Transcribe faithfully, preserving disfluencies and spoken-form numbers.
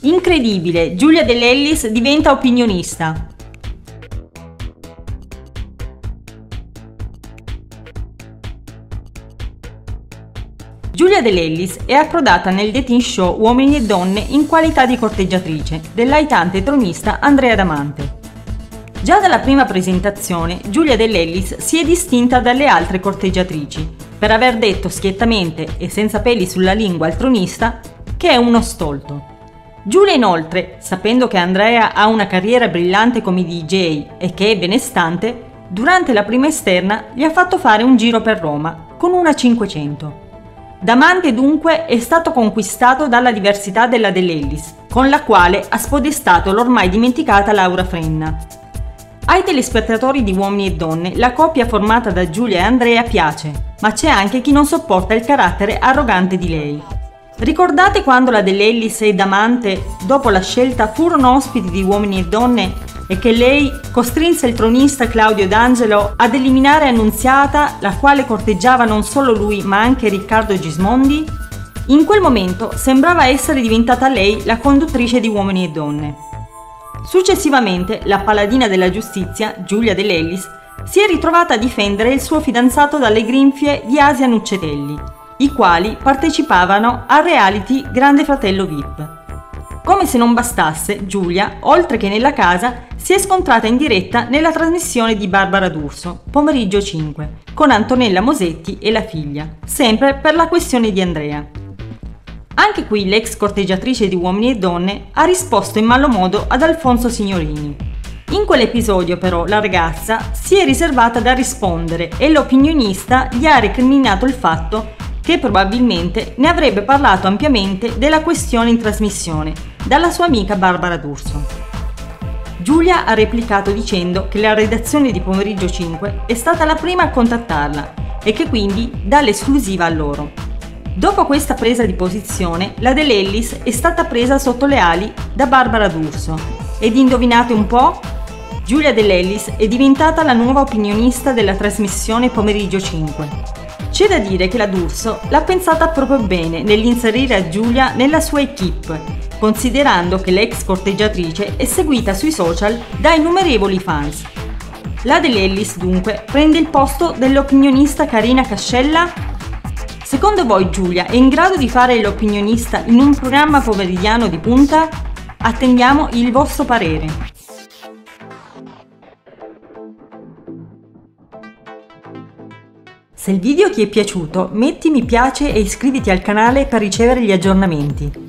Incredibile, Giulia De Lellis diventa opinionista. Giulia De Lellis è approdata nel dating show Uomini e Donne in qualità di corteggiatrice dell'aitante tronista Andrea Damante. Già dalla prima presentazione, Giulia De Lellis si è distinta dalle altre corteggiatrici per aver detto schiettamente e senza peli sulla lingua al tronista che è uno stolto. Giulia inoltre, sapendo che Andrea ha una carriera brillante come D J e che è benestante, durante la prima esterna gli ha fatto fare un giro per Roma con una cinquecento. Damante dunque è stato conquistato dalla diversità della De Lellis, con la quale ha spodestato l'ormai dimenticata Laura Frenna. Ai telespettatori di Uomini e Donne la coppia formata da Giulia e Andrea piace, ma c'è anche chi non sopporta il carattere arrogante di lei. Ricordate quando la De Lellis e Damante, dopo la scelta, furono ospiti di Uomini e Donne e che lei costrinse il tronista Claudio D'Angelo ad eliminare Annunziata, la quale corteggiava non solo lui ma anche Riccardo Gismondi? In quel momento sembrava essere diventata lei la conduttrice di Uomini e Donne. Successivamente la paladina della giustizia, Giulia De Lellis, si è ritrovata a difendere il suo fidanzato dalle grinfie di Asia Nuccetelli, i quali partecipavano al reality Grande Fratello V I P. Come se non bastasse, Giulia, oltre che nella casa, si è scontrata in diretta nella trasmissione di Barbara D'Urso, Pomeriggio cinque, con Antonella Mosetti e la figlia, sempre per la questione di Andrea. Anche qui l'ex corteggiatrice di Uomini e Donne ha risposto in malo modo ad Alfonso Signorini. In quell'episodio però la ragazza si è riservata da rispondere e l'opinionista gli ha recriminato il fatto che probabilmente ne avrebbe parlato ampiamente della questione in trasmissione dalla sua amica Barbara D'Urso. Giulia ha replicato dicendo che la redazione di Pomeriggio cinque è stata la prima a contattarla e che quindi dà l'esclusiva a loro. Dopo questa presa di posizione, la De Lellis è stata presa sotto le ali da Barbara D'Urso. Ed indovinate un po'? Giulia De Lellis è diventata la nuova opinionista della trasmissione Pomeriggio cinque. C'è da dire che la D'Urso l'ha pensata proprio bene nell'inserire a Giulia nella sua equipe, considerando che l'ex corteggiatrice è seguita sui social da innumerevoli fans. La De Lellis dunque prende il posto dell'opinionista Carina Cascella? Secondo voi Giulia è in grado di fare l'opinionista in un programma pomeridiano di punta? Attendiamo il vostro parere. Se il video ti è piaciuto, metti mi piace e iscriviti al canale per ricevere gli aggiornamenti.